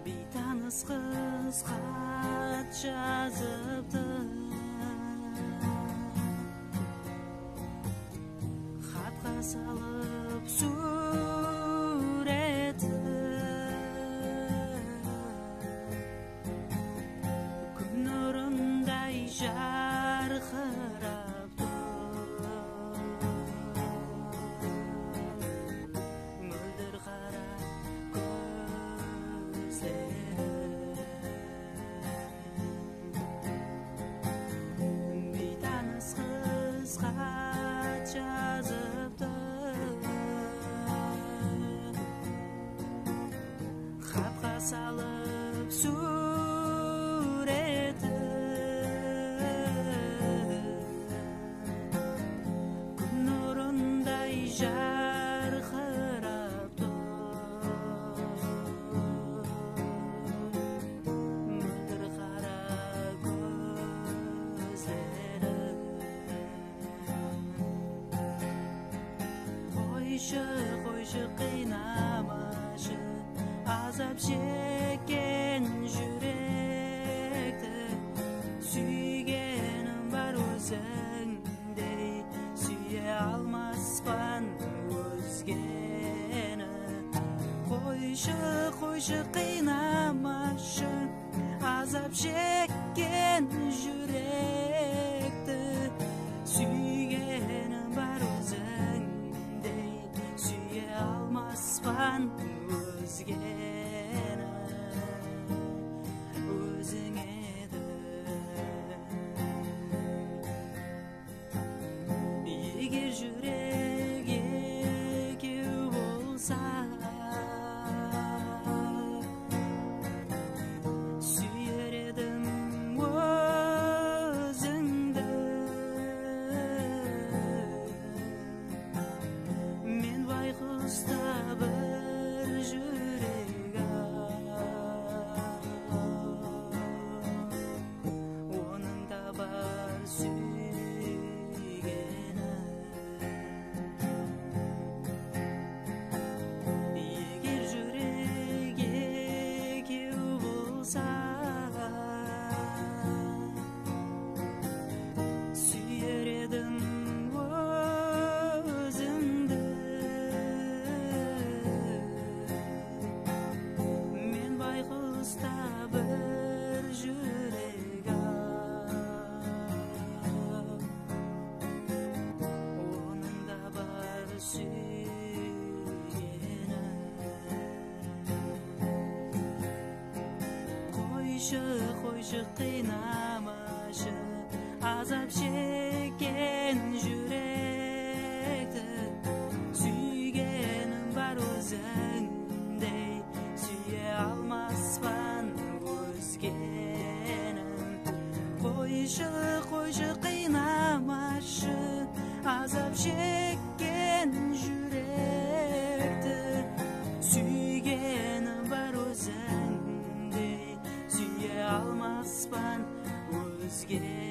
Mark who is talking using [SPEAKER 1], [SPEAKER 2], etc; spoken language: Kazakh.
[SPEAKER 1] Бейтаныс қыз хат жазыпты, хатқа салып суреті, күн нұрындай жарқырап тұр, мөлдір қара көздері. Бейтаныс қыз хат жазыпты, хатқа салып суреті, күн нұрындай жарқырап тұр, мөлдір қара көздері. Қойшы қинамашы, азап шеккен жүректі, сүйгенім бар өзіңдей, сүйе алмаспан өзгені. Қойшы қинамашы, азап шеккен жүректі, сүйгенім бар өзіңдей, сүйе алмаспан өзгені. Өзің едің. Егер жүрек екеу болса, сүйер едім өзіңді. Мен байқұста бір жүрек, оның да бар сүйгені. Егер жүрек екеу болса, сүйер едім өзіңді. Мен байқұста бір жүрек, оның да бар сүйгені. Қойшы қинамашы, азап шеккен жүректі, сүйгенім бар өзіңдей, сүйе алмаспан өзгені. Қойшы қинамашы, азап шеккен жүректі, сүйгенім бар өзіңдей, сүйе алмаспан өзгені.